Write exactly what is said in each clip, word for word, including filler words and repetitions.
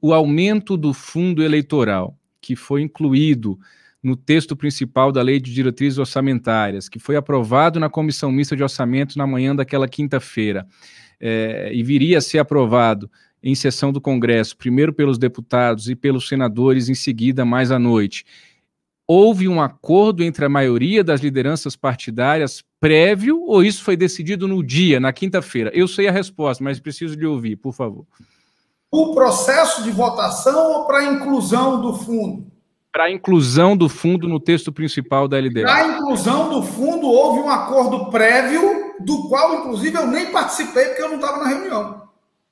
o aumento do fundo eleitoral, que foi incluído no texto principal da Lei de Diretrizes Orçamentárias, que foi aprovado na Comissão Mista de Orçamento na manhã daquela quinta-feira, é, e viria a ser aprovado em sessão do Congresso, primeiro pelos deputados e pelos senadores, em seguida, mais à noite. Houve um acordo entre a maioria das lideranças partidárias prévio, ou isso foi decidido no dia, na quinta-feira? Eu sei a resposta, mas preciso de ouvir, por favor. O processo de votação ou para a inclusão do fundo? Para a inclusão do fundo no texto principal da L D O. Para a inclusão do fundo, houve um acordo prévio, do qual, inclusive, eu nem participei, porque eu não estava na reunião.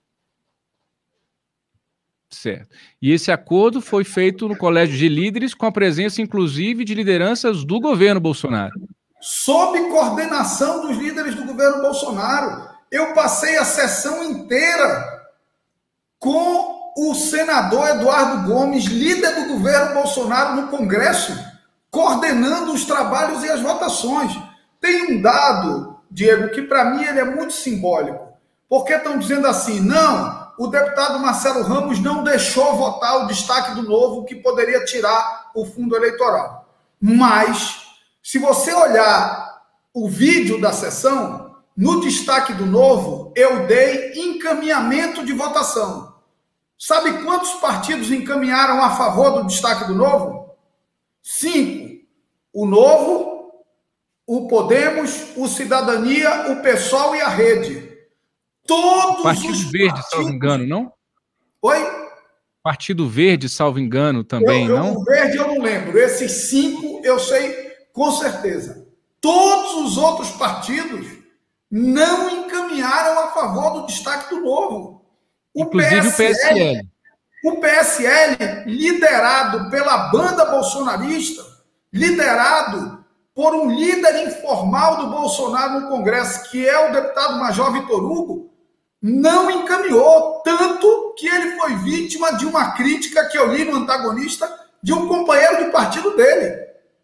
Certo. E esse acordo foi feito no Colégio de Líderes, com a presença, inclusive, de lideranças do governo Bolsonaro. Sob coordenação dos líderes do governo Bolsonaro. Eu passei a sessão inteira com o senador Eduardo Gomes, líder do governo Bolsonaro no Congresso, coordenando os trabalhos e as votações. Tem um dado, Diego, que para mim ele é muito simbólico, porque estão dizendo assim, não, o deputado Marcelo Ramos não deixou votar o destaque do Novo, que poderia tirar o fundo eleitoral. Mas, se você olhar o vídeo da sessão, no destaque do Novo, eu dei encaminhamento de votação. Sabe quantos partidos encaminharam a favor do destaque do Novo? Cinco. O Novo, o Podemos, o Cidadania, o PSOL e a Rede. Todos Partido os Verde, partidos... salvo engano, não? Oi? Partido Verde, salvo engano, também, eu, eu, não? O Verde eu não lembro. Esses cinco eu sei com certeza. Todos os outros partidos não encaminharam a favor do destaque do Novo. O Inclusive P S L, o P S L. O P S L, liderado pela banda bolsonarista, liderado por um líder informal do Bolsonaro no Congresso, que é o deputado Major Vitor Hugo, não encaminhou, tanto que ele foi vítima de uma crítica que eu li no Antagonista de um companheiro de partido dele,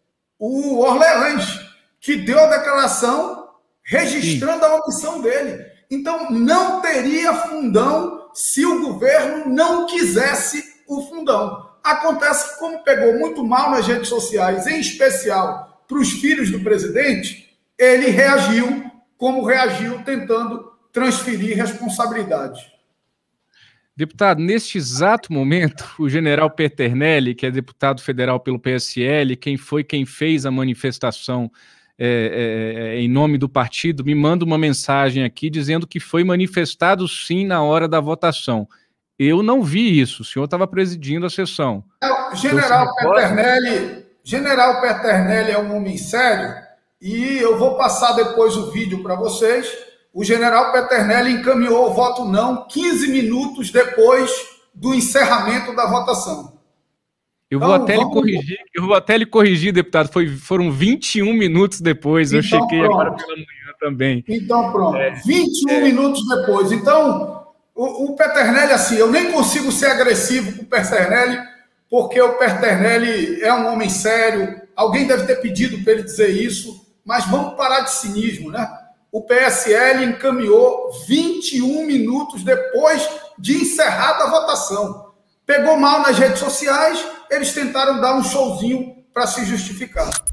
o Orleans, que deu a declaração registrando a omissão dele. Então, não teria fundão se o governo não quisesse o fundão. Acontece que, como pegou muito mal nas redes sociais, em especial para os filhos do presidente, ele reagiu como reagiu, tentando transferir responsabilidade. Deputado, neste exato momento, o general Peternelli, que é deputado federal pelo P S L, quem foi quem fez a manifestação é, é, em nome do partido, me manda uma mensagem aqui dizendo que foi manifestado sim na hora da votação. Eu não vi isso, o senhor estava presidindo a sessão. General Peternelli, General Peternelli é um homem sério e eu vou passar depois o vídeo para vocês. O general Peternelli encaminhou o voto não quinze minutos depois do encerramento da votação. Eu vou, então, até vamos... lhe corrigir, eu vou até lhe corrigir, deputado, Foi, foram vinte e um minutos depois, eu então, chequei pronto. Agora pela manhã também. Então, pronto, é, vinte e um é... minutos depois. Então, o, o Peternelli, assim, eu nem consigo ser agressivo com o Peternelli, porque o Peternelli é um homem sério, alguém deve ter pedido para ele dizer isso, mas vamos parar de cinismo, né? O P S L encaminhou vinte e um minutos depois de encerrada a votação. Pegou mal nas redes sociais, eles tentaram dar um showzinho para se justificar.